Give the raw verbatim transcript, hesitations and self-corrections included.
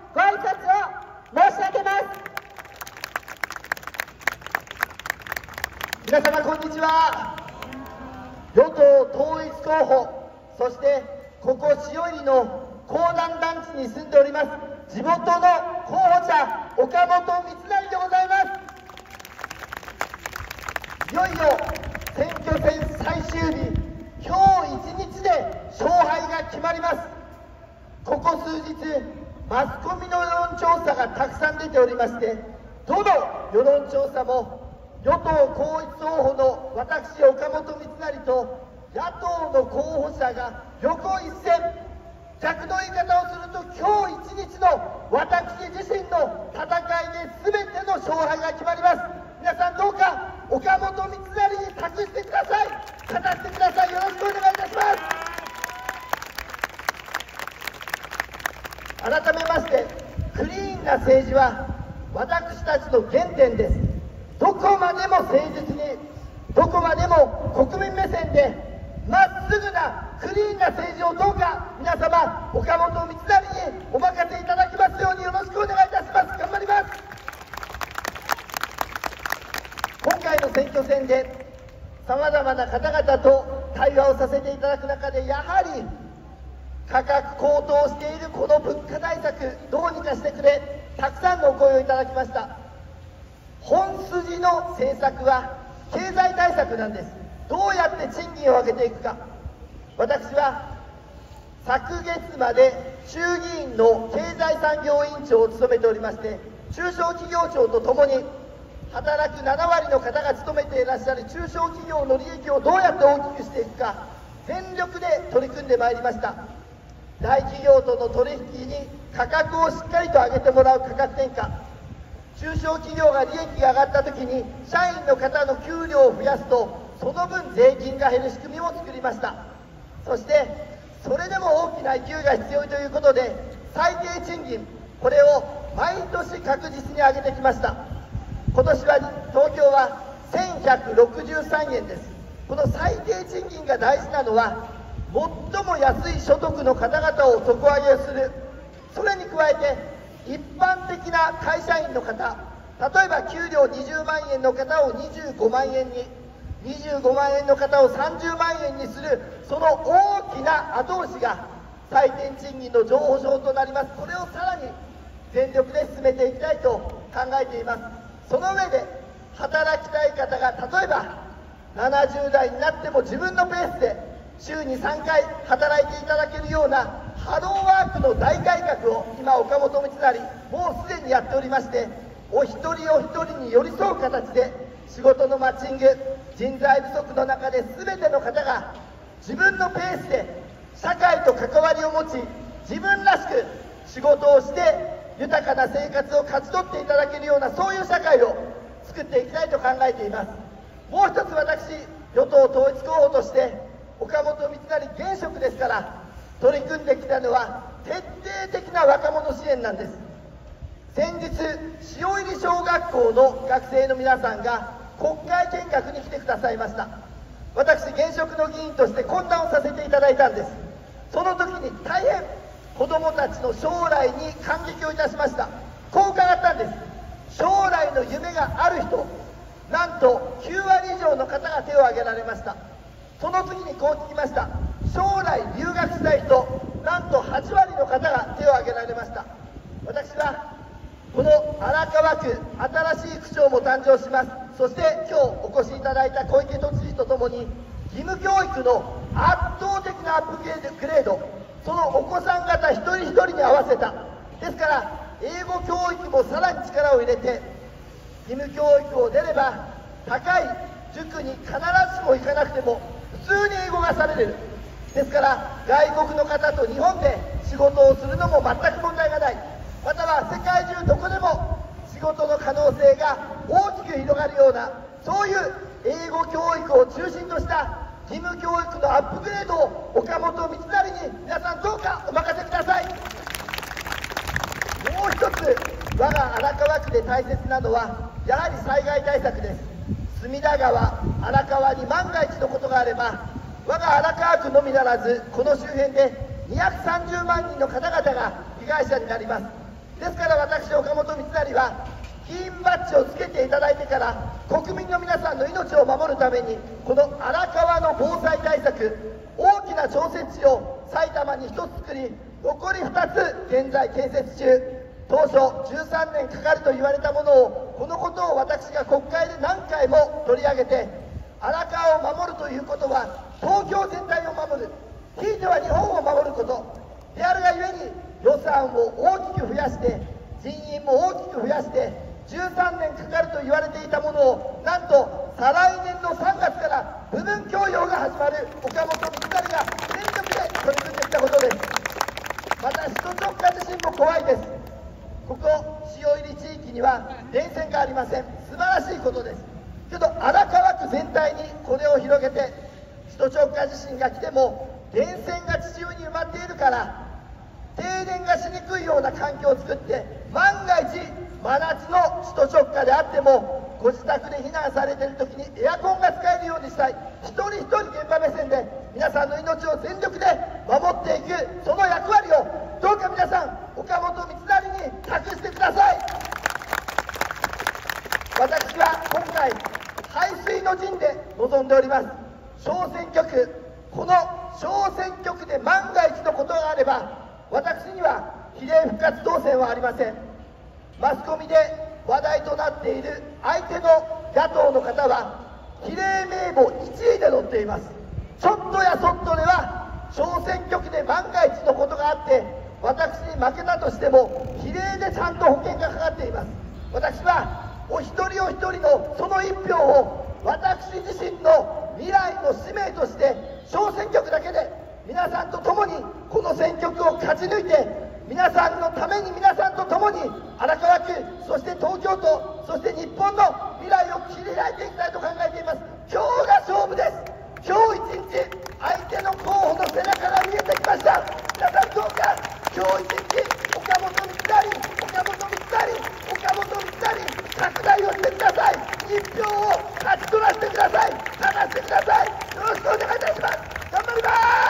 ご挨拶を申し上げます。 皆様こんにちは。与党統一候補、そしてここ塩入の公団団地に住んでおります地元の候補者岡本三成でございます。いよいよ選挙戦最終日、今日一日で勝敗が決まります。ここ数日マスコミの世論調査がたくさん出ておりまして、どの世論調査も与党統一候補の私岡本三成と野党の候補者が横一線、逆の言い方をすると今日一日の私自身の戦いで全ての勝敗が決まります。皆さんどうか岡本三成に託してください、語ってください。よろしくお願いいたします。改めまして、クリーンな政治は私たちの原点です。どこまでも誠実に、どこまでも国民目線でまっすぐなクリーンな政治をどうか皆様岡本三成にお任せいただきますようによろしくお願いいたします。頑張ります。今回の選挙戦でさまざまな方々と対話をさせていただく中で、やはり価格高騰しているこの物価対策どうにかしてくれ、たくさんのお声をいただきました。本筋の政策は経済対策なんです。どうやって賃金を上げていくか。私は昨月まで衆議院の経済産業委員長を務めておりまして、中小企業庁とともに働くななわりの方が勤めていらっしゃる中小企業の利益をどうやって大きくしていくか、全力で取り組んでまいりました。大企業との取引に価格をしっかりと上げてもらう価格転嫁、中小企業が利益が上がったときに社員の方の給料を増やすとその分税金が減る仕組みも作りました。そしてそれでも大きな勢いが必要ということで、最低賃金、これを毎年確実に上げてきました。今年は東京はせんひゃくろくじゅうさんえんです。この最低賃金が大事なのは、最も安い所得の方々を底上げをする。それに加えて一般的な会社員の方、例えば給料にじゅうまんえんの方をにじゅうごまんえんに、にじゅうごまんえんの方をさんじゅうまんえんにする、その大きな後押しが最低賃金の上昇となります。これをさらに全力で進めていきたいと考えています。その上で働きたい方が例えばななじゅうだいになっても自分のペースで週にさんかい働いていただけるようなハローワークの大改革を今岡本三成もうすでにやっておりまして、お一人お一人に寄り添う形で仕事のマッチング、人材不足の中で全ての方が自分のペースで社会と関わりを持ち、自分らしく仕事をして豊かな生活を勝ち取っていただけるような、そういう社会を作っていきたいと考えています。もう一つ私、与党統一候補として岡本三成現職ですから取り組んできたのは徹底的な若者支援なんです。先日塩入小学校の学生の皆さんが国会見学に来てくださいました。私現職の議員として懇談をさせていただいたんです。その時に大変子どもたちの将来に感激をいたしました。こう伺ったんです。将来の夢がある人、なんときゅうわり以上の方が手を挙げられました。その次にこう聞きました。将来留学したい人、なんとはちわりの方が手を挙げられました。私はこの荒川区、新しい区長も誕生します。そして今日お越しいただいた小池都知事とともに義務教育の圧倒的なアップグレード、そのお子さん方一人一人に合わせた。ですから英語教育もさらに力を入れて、義務教育を出れば高い塾に必ずしも行かなくても普通に英語がされる。ですから外国の方と日本で仕事をするのも全く問題がない。または世界中どこでも仕事の可能性が大きく広がるような、そういう英語教育を中心とした義務教育のアップグレードを岡本三成に皆さんどうかお任せください。もう一つ我が荒川区で大切なのはやはり災害対策です。隅田川、荒川に万が一のことがあれば、我が荒川区のみならずこの周辺でにひゃくさんじゅうまんにんの方々が被害者になります。 ですから私、岡本三成は議員バッジをつけていただいてから国民の皆さんの命を守るためにこの荒川の防災対策、大きな調節池を埼玉にひとつ作り、残りふたつ現在建設中、当初じゅうさんねんかかると言われたものを、このことを私が国会で何回も取り上げて、荒川を守るということは東京全体を守る、ひいては日本を守ることであるがゆえに、予算を大きく増やして人員も大きく増やしてじゅうさんねんかかると言われていたものを、なんと再来年のさんがつから部分供与が始まる岡本三成が全力で取り組んできたことです。また首都直下地震も怖いです。ここ塩入地域には電線がありません。素晴らしいことですけど、荒川区全体にこれを広げて、首都直下地震が来ても電線が地中に埋まっているから停電がしにくいような環境を作って、万が一真夏の首都直下であってもご自宅で避難されている時にエアコンが使えるようにしたい。一人一人現場目線で皆さんの命を全力で守っていく、その役割をどうか皆さん岡本三成に託してください。私は今回背水の陣で臨んでおります。小選挙区、この小選挙区で万が一のことがあれば私には比例復活当選はありません。マスコミで話題となっている相手の野党の方は比例名簿いちいで載っています。ちょっとやそっとでは小選挙区で万が一のことがあって私に負けたとしても比例でちゃんと保険がかかっています。私はお一人お一人のその一票を私自身の未来の使命として小選挙区だけで皆さんと共にこの選挙区を勝ち抜いて、皆さんのために皆さんと共に荒川区、そして東京都、そして日本の未来を切り開いていきたいと考えています。今日が勝負です。今日一日相手の候補の背中が見えてきました。皆さんどうか今日一日岡本三成、岡本三成、岡本三成拡大をしてください。一票を勝ち取らせてください。勝たせてください。よろしくお願いいたします。頑張ります。